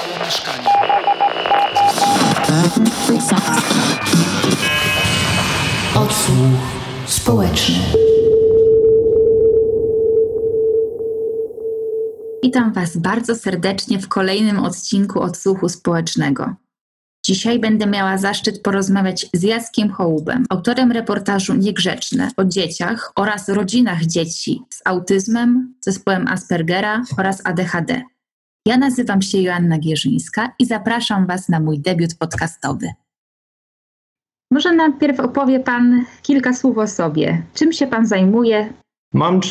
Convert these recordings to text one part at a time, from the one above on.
stało mieszkanie. Odsłuch społeczny. Witam Was bardzo serdecznie w kolejnym odcinku Odsłuchu Społecznego. Dzisiaj będę miała zaszczyt porozmawiać z Jackiem Hołubem, autorem reportażu Niegrzeczne o dzieciach oraz rodzinach dzieci z autyzmem, zespołem Aspergera oraz ADHD. Ja nazywam się Joanna Gierzyńska i zapraszam Was na mój debiut podcastowy. Może najpierw opowie Pan kilka słów o sobie. Czym się Pan zajmuje? Mam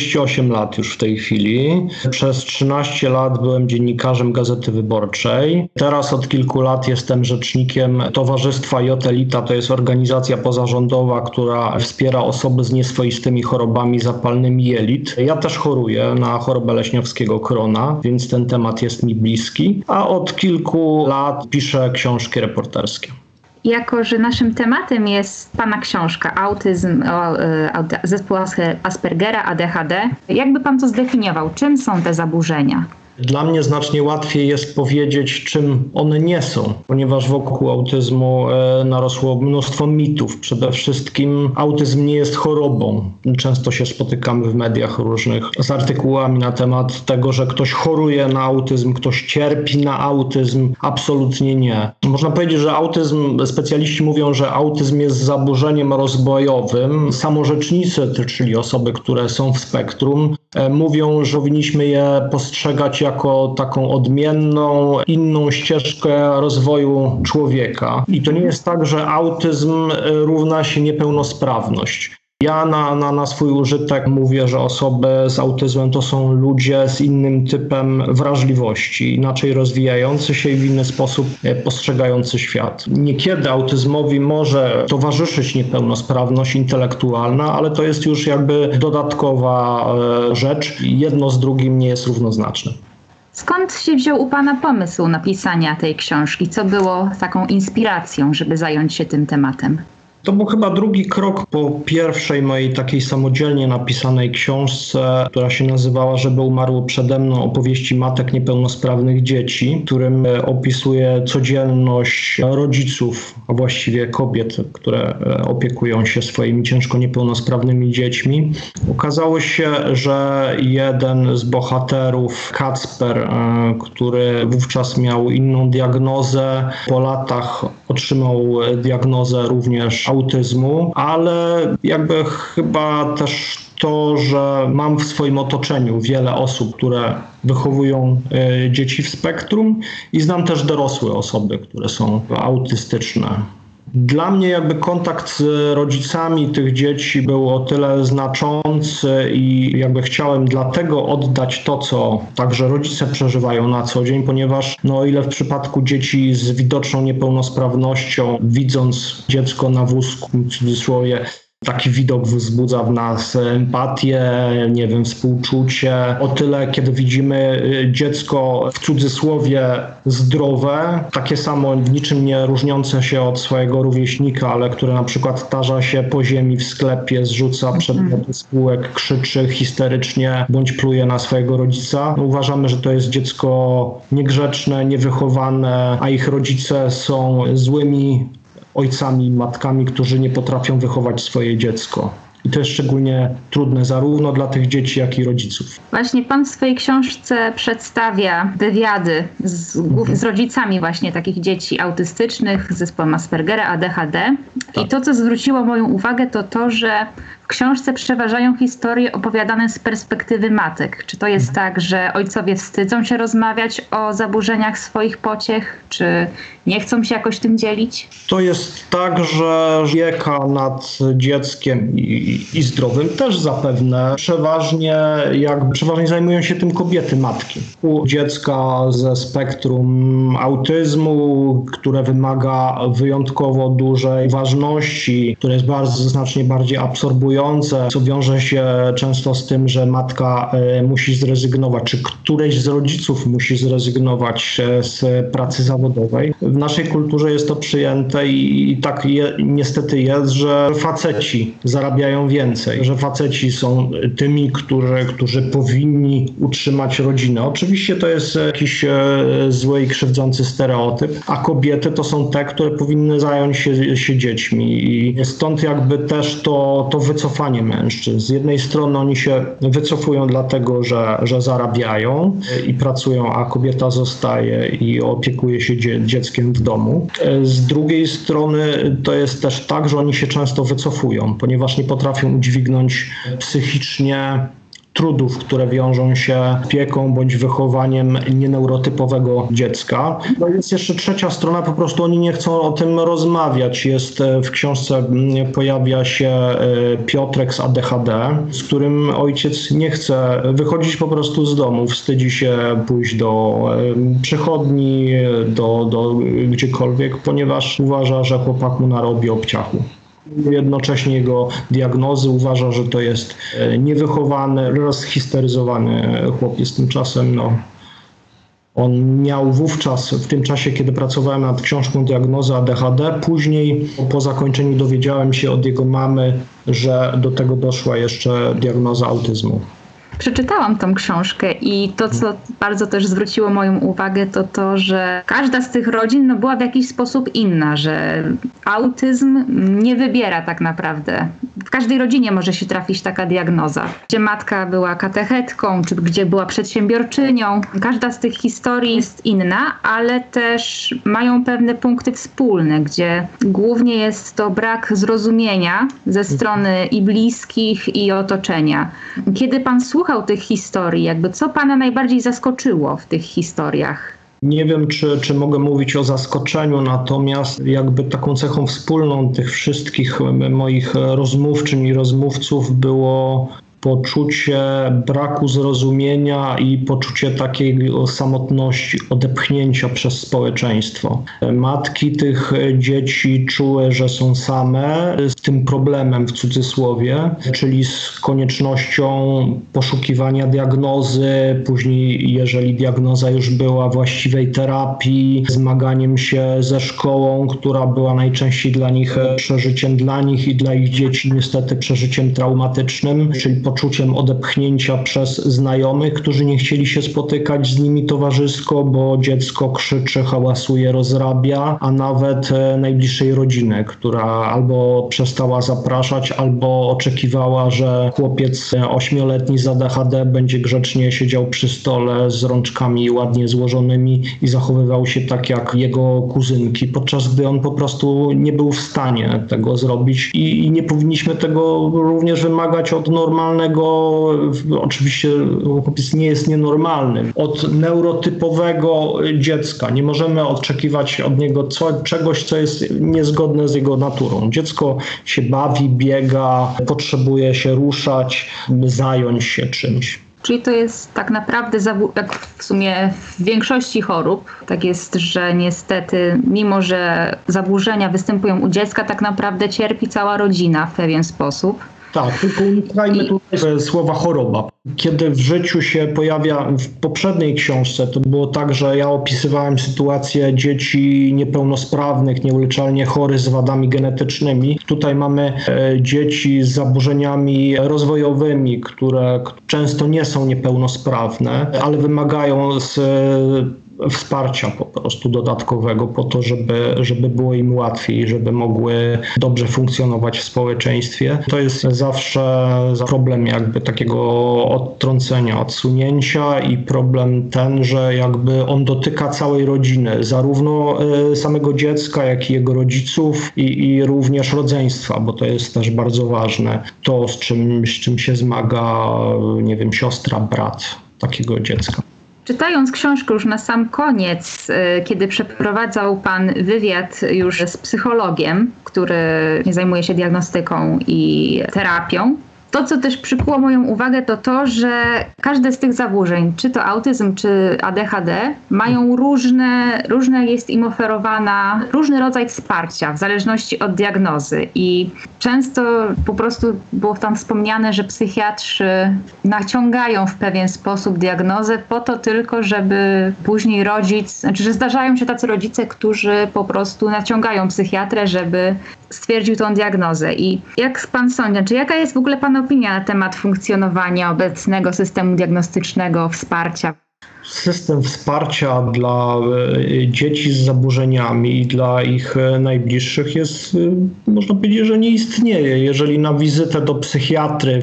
48 lat już w tej chwili. Przez 13 lat byłem dziennikarzem Gazety Wyborczej. Teraz od kilku lat jestem rzecznikiem Towarzystwa Jotelita. To jest organizacja pozarządowa, która wspiera osoby z nieswoistymi chorobami zapalnymi jelit. Ja też choruję na chorobę leśniowskiego Crohna, więc ten temat jest mi bliski. A od kilku lat piszę książki reporterskie. Jako że naszym tematem jest Pana książka Autyzm, zespół Aspergera, ADHD, jakby Pan to zdefiniował? Czym są te zaburzenia? Dla mnie znacznie łatwiej jest powiedzieć, czym one nie są, ponieważ wokół autyzmu narosło mnóstwo mitów. Przede wszystkim autyzm nie jest chorobą. Często się spotykamy w mediach różnych z artykułami na temat tego, że ktoś choruje na autyzm, ktoś cierpi na autyzm. Absolutnie nie. Można powiedzieć, że autyzm, specjaliści mówią, że autyzm jest zaburzeniem rozwojowym. Samorzecznicy, czyli osoby, które są w spektrum, mówią, że powinniśmy je postrzegać jako taką odmienną, inną ścieżkę rozwoju człowieka. I to nie jest tak, że autyzm równa się niepełnosprawność. Ja na swój użytek mówię, że osoby z autyzmem to są ludzie z innym typem wrażliwości, inaczej rozwijający się i w inny sposób postrzegający świat. Niekiedy autyzmowi może towarzyszyć niepełnosprawność intelektualna, ale to jest już jakby dodatkowa rzecz. Jedno z drugim nie jest równoznaczne. Skąd się wziął u Pana pomysł napisania tej książki? Co było taką inspiracją, żeby zająć się tym tematem? To był chyba drugi krok po pierwszej mojej takiej samodzielnie napisanej książce, która się nazywała Żeby umarło przede mną, opowieści matek niepełnosprawnych dzieci, w którym opisuję codzienność rodziców, a właściwie kobiet, które opiekują się swoimi ciężko niepełnosprawnymi dziećmi. Okazało się, że jeden z bohaterów, Kacper, który wówczas miał inną diagnozę, po latach otrzymał diagnozę również autyzmu, ale jakby chyba też to, że mam w swoim otoczeniu wiele osób, które wychowują dzieci w spektrum i znam też dorosłe osoby, które są autystyczne. Dla mnie jakby kontakt z rodzicami tych dzieci był o tyle znaczący i jakby chciałem dlatego oddać to, co także rodzice przeżywają na co dzień, ponieważ o ile w przypadku dzieci z widoczną niepełnosprawnością, widząc dziecko na wózku, w cudzysłowie, taki widok wzbudza w nas empatię, współczucie. O tyle, kiedy widzimy dziecko w cudzysłowie zdrowe, takie samo, niczym nie różniące się od swojego rówieśnika, ale które na przykład tarza się po ziemi w sklepie, zrzuca przedmioty z półek, krzyczy histerycznie bądź pluje na swojego rodzica. Uważamy, że to jest dziecko niegrzeczne, niewychowane, a ich rodzice są złymi ojcami i matkami, którzy nie potrafią wychować swoje dziecko. I to jest szczególnie trudne zarówno dla tych dzieci, jak i rodziców. Właśnie Pan w swojej książce przedstawia wywiady z rodzicami właśnie takich dzieci autystycznych z zespołem Aspergera, ADHD. Tak. I to, co zwróciło moją uwagę, to to, że w książce przeważają historie opowiadane z perspektywy matek. Czy to jest tak, że ojcowie wstydzą się rozmawiać o zaburzeniach swoich pociech, czy nie chcą się jakoś tym dzielić? To jest tak, że opieka nad dzieckiem i zdrowym też zapewne przeważnie zajmują się tym kobiety, matki. U dziecka ze spektrum autyzmu, które wymaga wyjątkowo dużej ważności, które jest znacznie bardziej absorbujące, stresujące, co wiąże się często z tym, że matka musi zrezygnować, czy któreś z rodziców musi zrezygnować z pracy zawodowej. W naszej kulturze jest to przyjęte i tak niestety jest, że faceci zarabiają więcej, że faceci są tymi, którzy powinni utrzymać rodzinę. Oczywiście to jest jakiś zły i krzywdzący stereotyp, a kobiety to są te, które powinny zająć się dziećmi i stąd jakby też to wycofanie mężczyzn. Z jednej strony oni się wycofują dlatego, że zarabiają i pracują, a kobieta zostaje i opiekuje się dzieckiem w domu. Z drugiej strony to jest też tak, że oni się często wycofują, ponieważ nie potrafią udźwignąć psychicznie trudów, które wiążą się z opieką bądź wychowaniem nieneurotypowego dziecka. No jest jeszcze trzecia strona, po prostu oni nie chcą o tym rozmawiać. W książce pojawia się Piotrek z ADHD, z którym ojciec nie chce wychodzić po prostu z domu, wstydzi się pójść do przychodni, do gdziekolwiek, ponieważ uważa, że chłopak mu narobi obciachu. Jednocześnie jego diagnozy uważa, że to jest niewychowany, rozhisteryzowany chłopiec. Tymczasem on miał wówczas, w tym czasie, kiedy pracowałem nad książką, diagnozę ADHD. Później po zakończeniu dowiedziałem się od jego mamy, że do tego doszła jeszcze diagnoza autyzmu. Przeczytałam tą książkę i to, co bardzo też zwróciło moją uwagę, to, że każda z tych rodzin była w jakiś sposób inna, że autyzm nie wybiera tak naprawdę. W każdej rodzinie może się trafić taka diagnoza, gdzie matka była katechetką, czy gdzie była przedsiębiorczynią. Każda z tych historii jest inna, ale też mają pewne punkty wspólne, gdzie głównie jest to brak zrozumienia ze strony i bliskich, i otoczenia. Kiedy pan słuchał tych historii, co pana najbardziej zaskoczyło w tych historiach? Nie wiem, czy mogę mówić o zaskoczeniu, natomiast taką cechą wspólną tych wszystkich moich rozmówczyń i rozmówców było poczucie braku zrozumienia i poczucie takiej samotności, odepchnięcia przez społeczeństwo. Matki tych dzieci czuły, że są same z tym problemem w cudzysłowie, czyli z koniecznością poszukiwania diagnozy, później jeżeli diagnoza już była, właściwej terapii, zmaganiem się ze szkołą, która była najczęściej dla nich przeżyciem dla nich i dla ich dzieci niestety przeżyciem traumatycznym, czyli poczuciem odepchnięcia przez znajomych, którzy nie chcieli się spotykać z nimi towarzysko, bo dziecko krzyczy, hałasuje, rozrabia, a nawet najbliższej rodziny, która albo przestała zapraszać, albo oczekiwała, że chłopiec 8-letni z ADHD będzie grzecznie siedział przy stole z rączkami ładnie złożonymi i zachowywał się tak jak jego kuzynki, podczas gdy on po prostu nie był w stanie tego zrobić i nie powinniśmy tego również wymagać od normalnego, oczywiście chłopiec nie jest nienormalny, od neurotypowego dziecka. Nie możemy oczekiwać od niego czegoś, co jest niezgodne z jego naturą. Dziecko się bawi, biega, potrzebuje się ruszać, zająć się czymś. Czyli to jest tak naprawdę, jak w sumie w większości chorób, tak jest, że niestety, mimo że zaburzenia występują u dziecka, tak naprawdę cierpi cała rodzina w pewien sposób. Tak, tylko unikajmy tutaj słowa choroba. Kiedy w życiu się pojawia, w poprzedniej książce to było tak, że ja opisywałem sytuację dzieci niepełnosprawnych, nieuleczalnie chorych z wadami genetycznymi. Tutaj mamy dzieci z zaburzeniami rozwojowymi, które często nie są niepełnosprawne, ale wymagają wsparcia po prostu dodatkowego po to, żeby było im łatwiej, żeby mogły dobrze funkcjonować w społeczeństwie. To jest zawsze problem takiego odtrącenia, odsunięcia i problem ten, że on dotyka całej rodziny, zarówno samego dziecka, jak i jego rodziców i również rodzeństwa, bo to jest też bardzo ważne. To, z czym się zmaga, nie wiem, siostra, brat takiego dziecka. Czytając książkę już na sam koniec, kiedy przeprowadzał pan wywiad już z psychologiem, który zajmuje się diagnostyką i terapią, To, co też przykuło moją uwagę, to to, że każde z tych zaburzeń, czy to autyzm, czy ADHD, mają różne jest im oferowana, różny rodzaj wsparcia w zależności od diagnozy. I często po prostu było tam wspomniane, że psychiatrzy naciągają w pewien sposób diagnozę po to tylko, żeby później że zdarzają się tacy rodzice, którzy po prostu naciągają psychiatrę, żeby stwierdził tą diagnozę. I jak pan sądzi, czy jaka jest w ogóle pana opinia na temat funkcjonowania obecnego systemu diagnostycznego, wsparcia? System wsparcia dla dzieci z zaburzeniami i dla ich najbliższych jest, można powiedzieć, że nie istnieje. Jeżeli na wizytę do psychiatry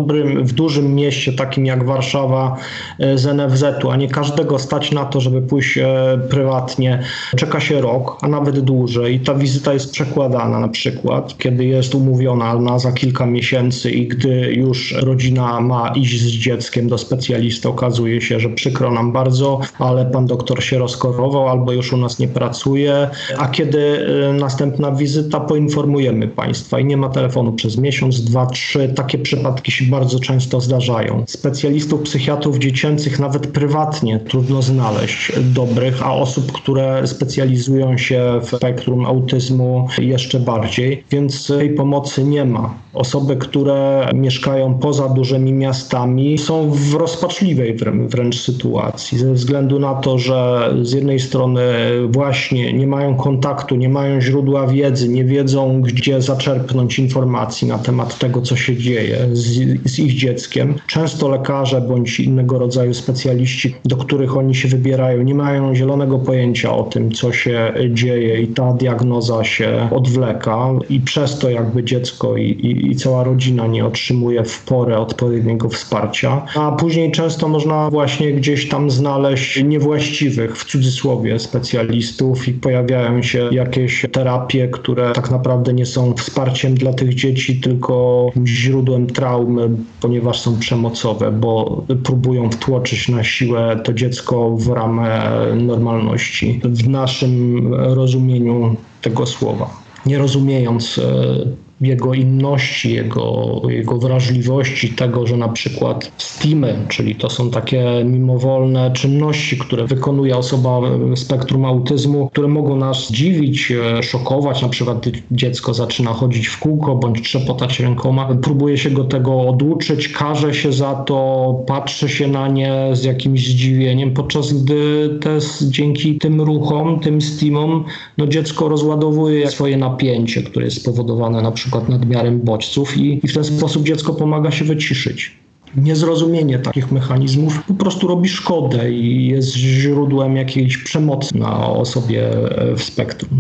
w dużym mieście, takim jak Warszawa, z NFZ-u, a nie każdego stać na to, żeby pójść prywatnie, czeka się rok, a nawet dłużej. I ta wizyta jest przekładana na przykład, kiedy jest umówiona na za kilka miesięcy i gdy już rodzina ma iść z dzieckiem do specjalisty, okazuje się, że przykro nam bardzo, ale pan doktor się rozkorował albo już u nas nie pracuje, a kiedy następna wizyta, poinformujemy państwa i nie ma telefonu przez miesiąc, 2, 3. Takie przypadki się bardzo często zdarzają. Specjalistów, psychiatrów dziecięcych nawet prywatnie trudno znaleźć dobrych, a osób, które specjalizują się w spektrum autyzmu jeszcze bardziej, więc tej pomocy nie ma. Osoby, które mieszkają poza dużymi miastami, są w rozpaczliwej wręcz sytuacji ze względu na to, że z jednej strony właśnie nie mają kontaktu, nie mają źródła wiedzy, nie wiedzą, gdzie zaczerpnąć informacji na temat tego, co się dzieje z ich dzieckiem. Często lekarze bądź innego rodzaju specjaliści, do których oni się wybierają, nie mają zielonego pojęcia o tym, co się dzieje i ta diagnoza się odwleka i przez to jakby dziecko i cała rodzina nie otrzymuje w porę odpowiedniego wsparcia. A później często można właśnie gdzieś tam znaleźć niewłaściwych, w cudzysłowie, specjalistów i pojawiają się jakieś terapie, które tak naprawdę nie są wsparciem dla tych dzieci, tylko źródłem traumy, ponieważ są przemocowe, bo próbują wtłoczyć na siłę to dziecko w ramę normalności, w naszym rozumieniu tego słowa. Nie rozumiejąc jego inności, jego wrażliwości, tego, że na przykład stimy, czyli to są takie mimowolne czynności, które wykonuje osoba w spektrum autyzmu, które mogą nas dziwić, szokować. Na przykład dziecko zaczyna chodzić w kółko bądź trzepotać rękoma. Próbuje się go tego oduczyć, karze się za to, patrzy się na nie z jakimś zdziwieniem, podczas gdy dzięki tym ruchom, tym stimom, dziecko rozładowuje swoje napięcie, które jest spowodowane na przykład nadmiarem bodźców i w ten sposób dziecko pomaga się wyciszyć. Niezrozumienie takich mechanizmów po prostu robi szkodę i jest źródłem jakiejś przemocy na osobie w spektrum.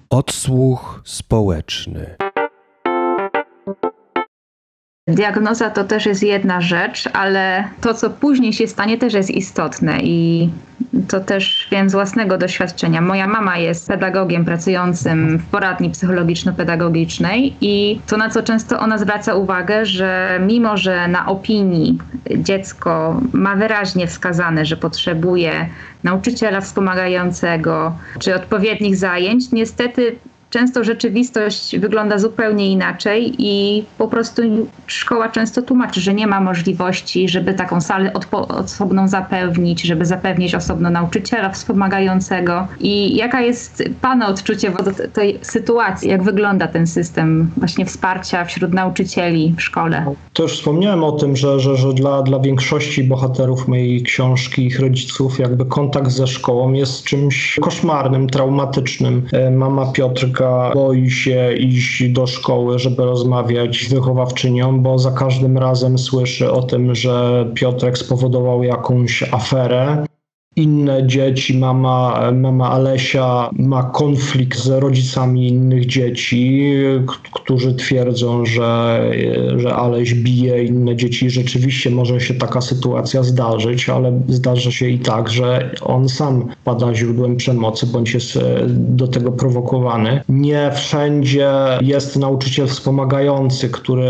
Odsłuch społeczny. Diagnoza to też jest jedna rzecz, ale to, co później się stanie, też jest istotne i to też wiem z własnego doświadczenia. Moja mama jest pedagogiem pracującym w poradni psychologiczno-pedagogicznej i to, na co często ona zwraca uwagę, że mimo, że na opinii dziecko ma wyraźnie wskazane, że potrzebuje nauczyciela wspomagającego czy odpowiednich zajęć, niestety często rzeczywistość wygląda zupełnie inaczej i po prostu szkoła często tłumaczy, że nie ma możliwości, żeby taką salę osobną zapewnić, żeby zapewnić osobno nauczyciela wspomagającego. I jaka jest pana odczucie wobec tej sytuacji? Jak wygląda ten system właśnie wsparcia wśród nauczycieli w szkole? To już wspomniałem o tym, że dla większości bohaterów mojej książki, ich rodziców, jakby kontakt ze szkołą jest czymś koszmarnym, traumatycznym. Mama Piotrka boi się iść do szkoły, żeby rozmawiać z wychowawczynią, bo za każdym razem słyszy o tym, że Piotrek spowodował jakąś aferę. Inne dzieci, mama Alesia ma konflikt z rodzicami innych dzieci, którzy twierdzą, że Aleś bije inne dzieci. Rzeczywiście może się taka sytuacja zdarzyć, ale zdarza się i tak, że on sam pada źródłem przemocy bądź jest do tego prowokowany. Nie wszędzie jest nauczyciel wspomagający, który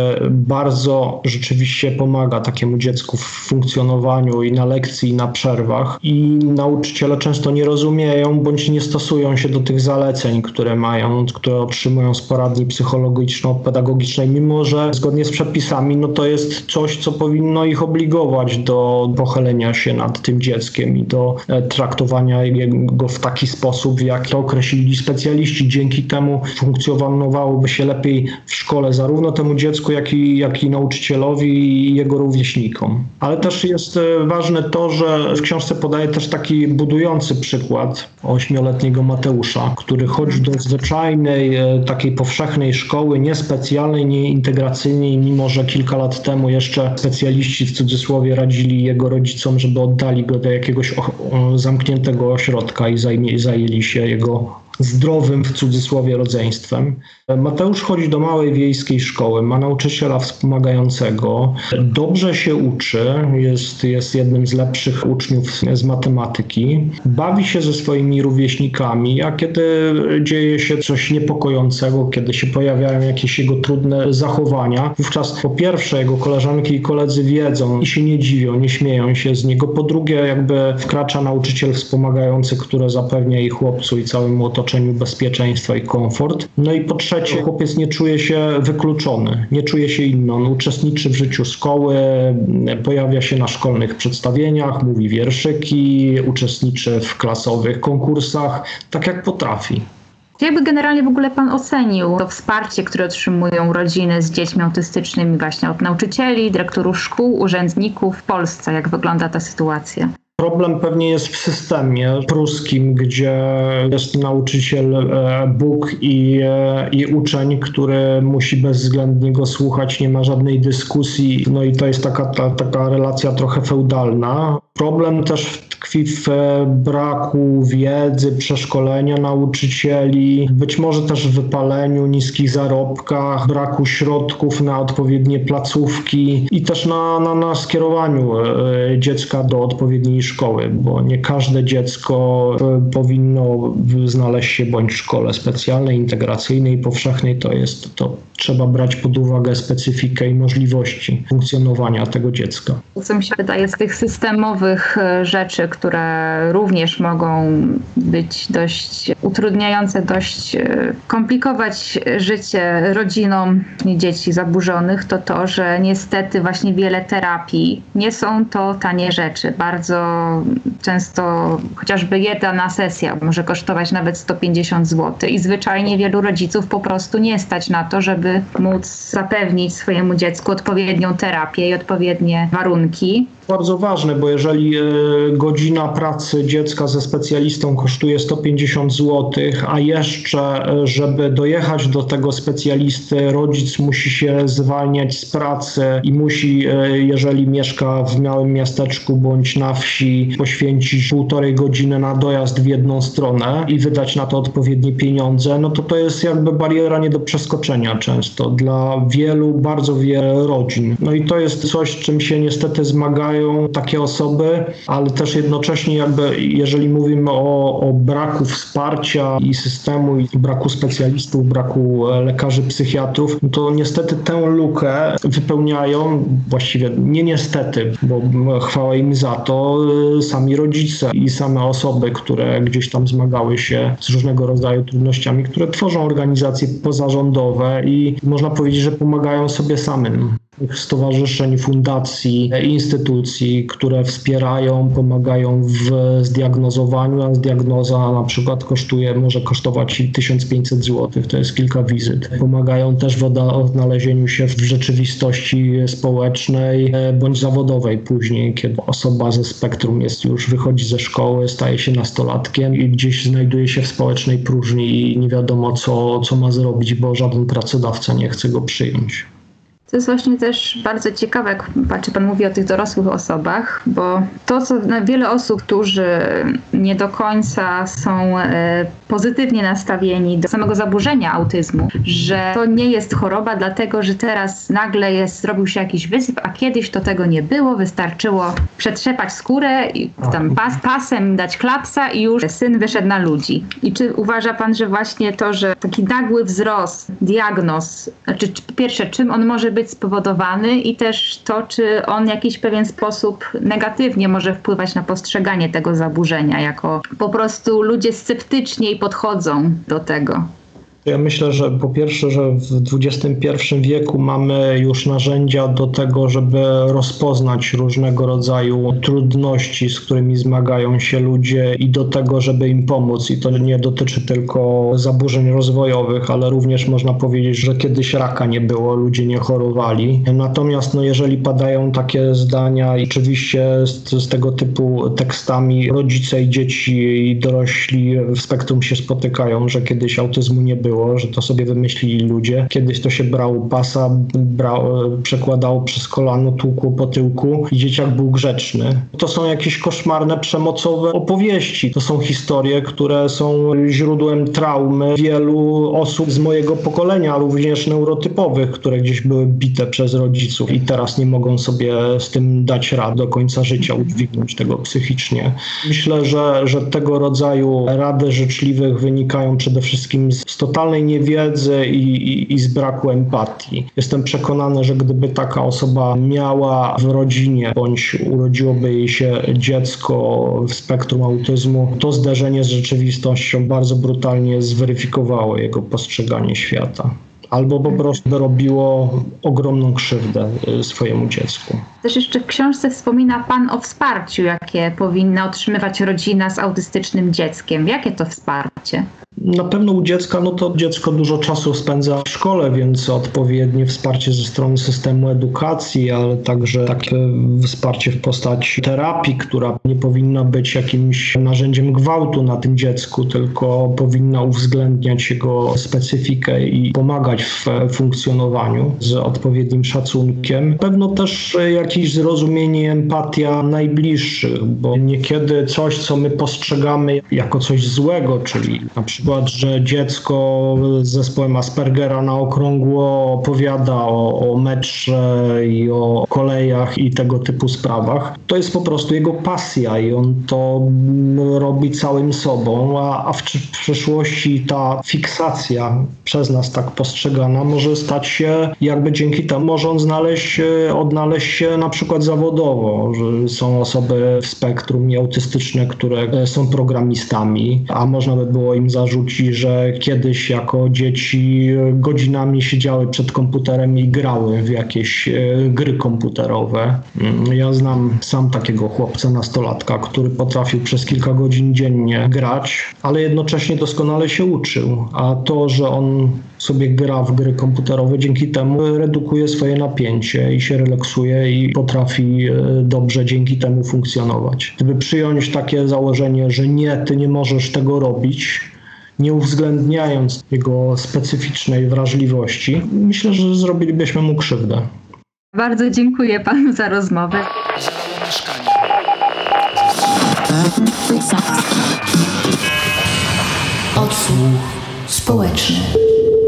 bardzo rzeczywiście pomaga takiemu dziecku w funkcjonowaniu i na lekcji, i na przerwach. I nauczyciele często nie rozumieją bądź nie stosują się do tych zaleceń, które otrzymują z poradni psychologiczno-pedagogicznej, mimo że zgodnie z przepisami to jest coś, co powinno ich obligować do pochylenia się nad tym dzieckiem i do traktowania go w taki sposób, w jaki to określili specjaliści. Dzięki temu funkcjonowałoby się lepiej w szkole zarówno temu dziecku, jak i nauczycielowi i jego rówieśnikom. Ale też jest ważne to, że w książce podaję też taki budujący przykład 8-letniego Mateusza, który chodzi do zwyczajnej, takiej powszechnej szkoły, niespecjalnej, nieintegracyjnej, mimo że kilka lat temu jeszcze specjaliści w cudzysłowie radzili jego rodzicom, żeby oddali go do jakiegoś zamkniętego ośrodka i zajęli się jego zdrowym w cudzysłowie rodzeństwem. Mateusz chodzi do małej wiejskiej szkoły, ma nauczyciela wspomagającego, dobrze się uczy, jest jednym z lepszych uczniów z matematyki, bawi się ze swoimi rówieśnikami, a kiedy dzieje się coś niepokojącego, kiedy się pojawiają jakieś jego trudne zachowania, wówczas po pierwsze jego koleżanki i koledzy wiedzą i się nie dziwią, nie śmieją się z niego, po drugie jakby wkracza nauczyciel wspomagający, który zapewnia i chłopcu i całemu otoczeniu bezpieczeństwa i komfort. No i po trzecie, chłopiec nie czuje się wykluczony, nie czuje się inny. On uczestniczy w życiu szkoły, pojawia się na szkolnych przedstawieniach, mówi wierszyki, uczestniczy w klasowych konkursach, tak jak potrafi. Jakby generalnie w ogóle pan ocenił to wsparcie, które otrzymują rodziny z dziećmi autystycznymi właśnie od nauczycieli, dyrektorów szkół, urzędników w Polsce? Jak wygląda ta sytuacja? Problem pewnie jest w systemie pruskim, gdzie jest nauczyciel Bóg i uczeń, który musi bezwzględnie go słuchać, nie ma żadnej dyskusji. No i to jest taka relacja trochę feudalna. Problem też tkwi w braku wiedzy, przeszkolenia nauczycieli, być może też w wypaleniu, niskich zarobkach, braku środków na odpowiednie placówki i też na skierowaniu dziecka do odpowiedniej szkoły, bo nie każde dziecko powinno znaleźć się bądź w szkole specjalnej, integracyjnej, powszechnej. To trzeba brać pod uwagę specyfikę i możliwości funkcjonowania tego dziecka. Co mi się wydaje z tych systemowych rzeczy, które również mogą być dość utrudniające, dość komplikować życie rodzinom dzieci zaburzonych, to, że niestety właśnie wiele terapii nie są to tanie rzeczy. Bardzo często chociażby jedna sesja może kosztować nawet 150 zł i zwyczajnie wielu rodziców po prostu nie stać na to, żeby móc zapewnić swojemu dziecku odpowiednią terapię i odpowiednie warunki. Bardzo ważne, bo jeżeli godzina pracy dziecka ze specjalistą kosztuje 150 zł, a jeszcze, żeby dojechać do tego specjalisty, rodzic musi się zwalniać z pracy i musi, jeżeli mieszka w małym miasteczku bądź na wsi, poświęcić 1,5 godziny na dojazd w jedną stronę i wydać na to odpowiednie pieniądze, no to jest jakby bariera nie do przeskoczenia często dla bardzo wielu rodzin. No i to jest coś, z czym się niestety zmagają takie osoby, ale też jednocześnie jakby, jeżeli mówimy o braku wsparcia i systemu, i braku specjalistów, braku lekarzy, psychiatrów, to niestety tę lukę wypełniają, właściwie nie niestety, bo chwała im za to, sami rodzice i same osoby, które gdzieś tam zmagały się z różnego rodzaju trudnościami, które tworzą organizacje pozarządowe i można powiedzieć, że pomagają sobie samym. Stowarzyszeń, fundacji, instytucji, które wspierają, pomagają w zdiagnozowaniu, a diagnoza na przykład może kosztować 1500 zł, to jest kilka wizyt. Pomagają też w odnalezieniu się w rzeczywistości społecznej bądź zawodowej później, kiedy osoba ze spektrum wychodzi ze szkoły, staje się nastolatkiem i gdzieś znajduje się w społecznej próżni i nie wiadomo co ma zrobić, bo żaden pracodawca nie chce go przyjąć. To jest właśnie też bardzo ciekawe, jak pan mówi o tych dorosłych osobach, bo to, co wiele osób, którzy nie do końca są pozytywnie nastawieni do samego zaburzenia autyzmu, że to nie jest choroba, dlatego że teraz nagle zrobił się jakiś wysyp, a kiedyś to tego nie było, wystarczyło przetrzepać skórę i tam pasem dać klapsa i już syn wyszedł na ludzi. I czy uważa pan, że właśnie to, że taki nagły wzrost diagnoz, znaczy pierwsze, czym on może być być spowodowany i też to, czy on w jakiś pewien sposób negatywnie może wpływać na postrzeganie tego zaburzenia, jako po prostu ludzie sceptyczniej podchodzą do tego. Ja myślę, że po pierwsze, że w XXI wieku mamy już narzędzia do tego, żeby rozpoznać różnego rodzaju trudności, z którymi zmagają się ludzie i do tego, żeby im pomóc. I to nie dotyczy tylko zaburzeń rozwojowych, ale również można powiedzieć, że kiedyś raka nie było, ludzie nie chorowali. Natomiast jeżeli padają takie zdania i oczywiście z tego typu tekstami rodzice i dzieci i dorośli w spektrum się spotykają, że kiedyś autyzmu nie było, że to sobie wymyślili ludzie. Kiedyś to się brało pasa, przekładało przez kolano, tłukło po tyłku i dzieciak był grzeczny. To są jakieś koszmarne, przemocowe opowieści. To są historie, które są źródłem traumy wielu osób z mojego pokolenia, również neurotypowych, które gdzieś były bite przez rodziców i teraz nie mogą sobie z tym dać rady do końca życia, udźwignąć tego psychicznie. Myślę, że tego rodzaju rady życzliwych wynikają przede wszystkim z totalnej niewiedzy i z braku empatii. Jestem przekonany, że gdyby taka osoba miała w rodzinie bądź urodziłoby jej się dziecko w spektrum autyzmu, to zderzenie z rzeczywistością bardzo brutalnie zweryfikowało jego postrzeganie świata. Albo po prostu robiło ogromną krzywdę swojemu dziecku. Też jeszcze w książce wspomina Pan o wsparciu, jakie powinna otrzymywać rodzina z autystycznym dzieckiem. Jakie to wsparcie? Na pewno u dziecka, to dziecko dużo czasu spędza w szkole, więc odpowiednie wsparcie ze strony systemu edukacji, ale także takie wsparcie w postaci terapii, która nie powinna być jakimś narzędziem gwałtu na tym dziecku, tylko powinna uwzględniać jego specyfikę i pomagać w funkcjonowaniu z odpowiednim szacunkiem. Pewno też jakieś zrozumienie i empatia najbliższych, bo niekiedy coś, co my postrzegamy jako coś złego, czyli na przykład, że dziecko z zespołem Aspergera na okrągło opowiada o metrze i o kolejach i tego typu sprawach. To jest po prostu jego pasja i on to robi całym sobą, a w przyszłości ta fiksacja przez nas tak postrzegana może stać się, jakby dzięki temu może on odnaleźć się na przykład zawodowo, że są osoby w spektrum i autystyczne, które są programistami, a można by było im zarzucić, że kiedyś jako dzieci godzinami siedziały przed komputerem i grały w jakieś gry komputerowe. Ja znam sam takiego chłopca, nastolatka, który potrafił przez kilka godzin dziennie grać, ale jednocześnie doskonale się uczył. A to, że on sobie gra w gry komputerowe, dzięki temu redukuje swoje napięcie i się relaksuje i potrafi dobrze dzięki temu funkcjonować. Gdyby przyjąć takie założenie, że nie, ty nie możesz tego robić, nie uwzględniając jego specyficznej wrażliwości, myślę, że zrobilibyśmy mu krzywdę. Bardzo dziękuję Panu za rozmowę. Odsłuch społeczny.